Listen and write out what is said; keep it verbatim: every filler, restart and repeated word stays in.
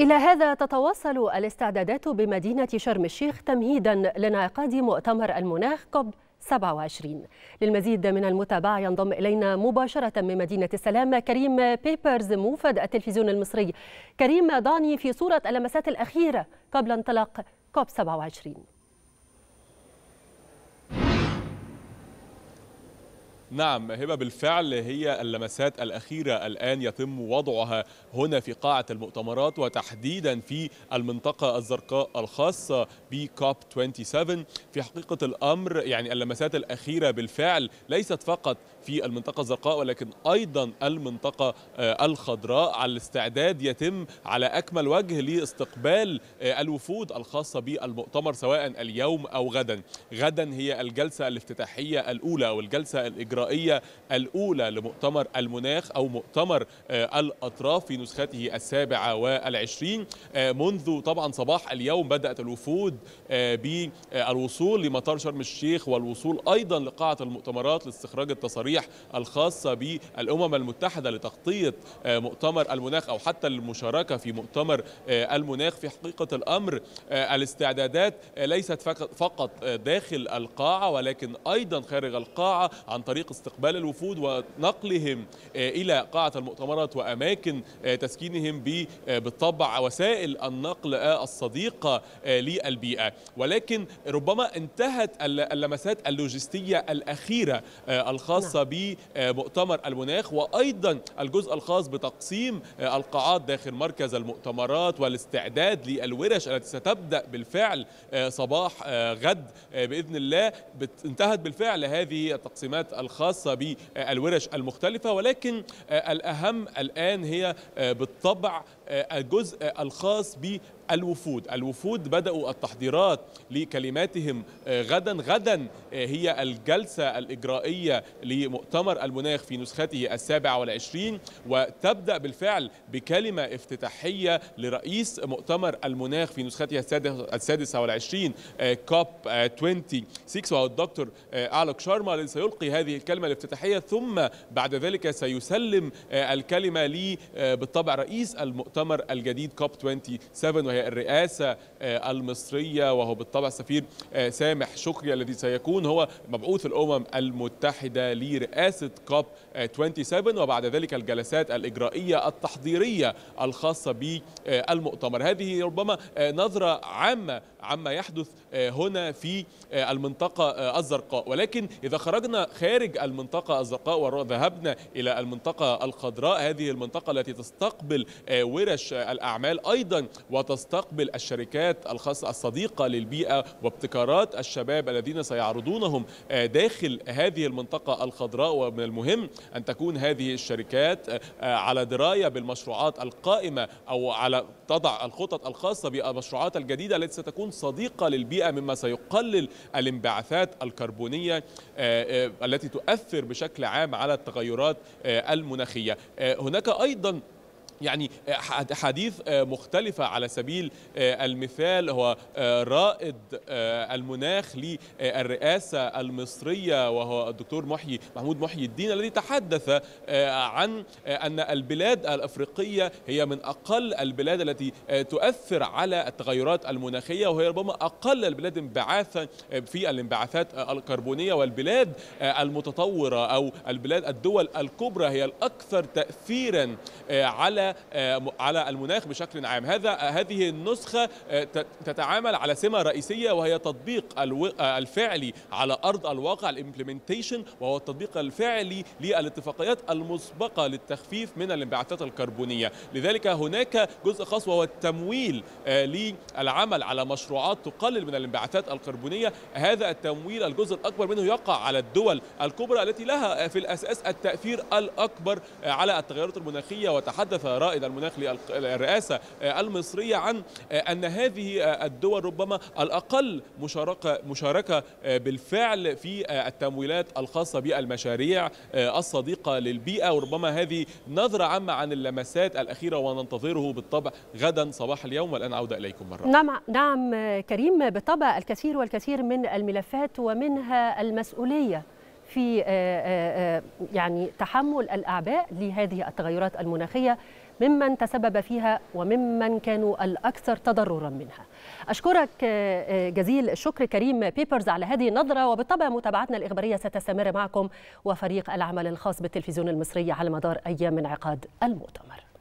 إلى هذا تتواصل الاستعدادات بمدينة شرم الشيخ تمهيدا لانعقاد مؤتمر المناخ كوب سبعة وعشرين. للمزيد من المتابعة ينضم إلينا مباشرة من مدينة السلام كريم بيبرز موفد التلفزيون المصري. كريم، ضعني في صورة اللمسات الأخيرة قبل انطلاق كوب سبعة وعشرين. نعم هبة، بالفعل هي اللمسات الأخيرة الآن يتم وضعها هنا في قاعة المؤتمرات، وتحديدا في المنطقة الزرقاء الخاصة بكوب سبعة وعشرين. في حقيقة الأمر يعني اللمسات الأخيرة بالفعل ليست فقط في المنطقة الزرقاء ولكن أيضا المنطقة الخضراء. الاستعداد يتم على أكمل وجه لاستقبال الوفود الخاصة بالمؤتمر سواء اليوم أو غدا. غدا هي الجلسة الافتتاحية الأولى أو الجلسة الإجرائية الأولى لمؤتمر المناخ أو مؤتمر الأطراف في نسخته السابعة والعشرين. منذ طبعا صباح اليوم بدأت الوفود بالوصول لمطار شرم الشيخ والوصول أيضا لقاعة المؤتمرات لاستخراج التصاريح الخاصة بالأمم المتحدة لتغطية مؤتمر المناخ أو حتى المشاركة في مؤتمر المناخ. في حقيقة الأمر الاستعدادات ليست فقط داخل القاعة ولكن أيضا خارج القاعة عن طريق استقبال الوفود ونقلهم إلى قاعة المؤتمرات وأماكن تسكينهم بالطبع وسائل النقل الصديقة للبيئة. ولكن ربما انتهت اللمسات اللوجستية الأخيرة الخاصة بمؤتمر المناخ وأيضا الجزء الخاص بتقسيم القاعات داخل مركز المؤتمرات والاستعداد للورش التي ستبدأ بالفعل صباح غد بإذن الله. انتهت بالفعل هذه التقسيمات الخاصة بالورش المختلفة، ولكن الأهم الآن هي بالطبع الجزء الخاص ب الوفود. الوفود بدأوا التحضيرات لكلماتهم غدا. غدا هي الجلسة الإجرائية لمؤتمر المناخ في نسخته السابعة والعشرين، وتبدأ بالفعل بكلمة افتتاحية لرئيس مؤتمر المناخ في نسخته السادسة والعشرين كوب ستة وعشرين وهو الدكتور ألوك شارما الذي سيلقي هذه الكلمة الافتتاحية، ثم بعد ذلك سيسلم الكلمة لي بالطبع رئيس المؤتمر الجديد كوب سبعة وعشرين وهي الرئاسة المصرية، وهو بالطبع السفير سامح شكري الذي سيكون هو مبعوث الأمم المتحدة لرئاسة كوب سبعة وعشرين، وبعد ذلك الجلسات الإجرائية التحضيرية الخاصة بالمؤتمر. هذه ربما نظرة عامة عما يحدث هنا في المنطقة الزرقاء. ولكن إذا خرجنا خارج المنطقة الزرقاء وذهبنا إلى المنطقة الخضراء، هذه المنطقة التي تستقبل ورش الأعمال أيضا وتستقبل الشركات الخاصة الصديقة للبيئة وابتكارات الشباب الذين سيعرضونهم داخل هذه المنطقة الخضراء. ومن المهم أن تكون هذه الشركات على دراية بالمشروعات القائمة أو على تضع الخطط الخاصة بالمشروعات الجديدة التي ستكون صديقة للبيئة، مما سيقلل الانبعاثات الكربونية التي تؤثر بشكل عام على التغيرات المناخية. هناك أيضا يعني حديث مختلفة. على سبيل المثال هو رائد المناخ للرئاسة المصرية وهو الدكتور محيي محمود محيي الدين، الذي تحدث عن أن البلاد الأفريقية هي من أقل البلاد التي تؤثر على التغيرات المناخية، وهي ربما أقل البلاد انبعاثا في الانبعاثات الكربونية، والبلاد المتطورة أو البلاد الدول الكبرى هي الأكثر تأثيرا على على المناخ بشكل عام. هذا هذه النسخة تتعامل على سمة رئيسية وهي تطبيق الفعلي على أرض الواقع، الامبلمنتيشن، وهو التطبيق الفعلي للاتفاقيات المسبقة للتخفيف من الانبعاثات الكربونية. لذلك هناك جزء خاص وهو التمويل للعمل على مشروعات تقلل من الانبعاثات الكربونية. هذا التمويل الجزء الأكبر منه يقع على الدول الكبرى التي لها في الأساس التأثير الأكبر على التغيرات المناخية. وتحدث رائد المناخ للرئاسة المصرية عن أن هذه الدول ربما الأقل مشاركة مشاركة بالفعل في التمويلات الخاصة بالمشاريع الصديقة للبيئة. وربما هذه نظرة عامة عن اللمسات الأخيرة وننتظره بالطبع غدا صباح اليوم. والآن عودة إليكم مرة. نعم نعم كريم، بالطبع الكثير والكثير من الملفات ومنها المسؤولية في يعني تحمل الأعباء لهذه التغيرات المناخية ممن تسبب فيها وممن كانوا الأكثر تضررا منها. أشكرك جزيل الشكر كريم بيبرز على هذه النظرة، وبالطبع متابعتنا الإخبارية ستستمر معكم وفريق العمل الخاص بالتلفزيون المصري على مدار أيام انعقاد المؤتمر.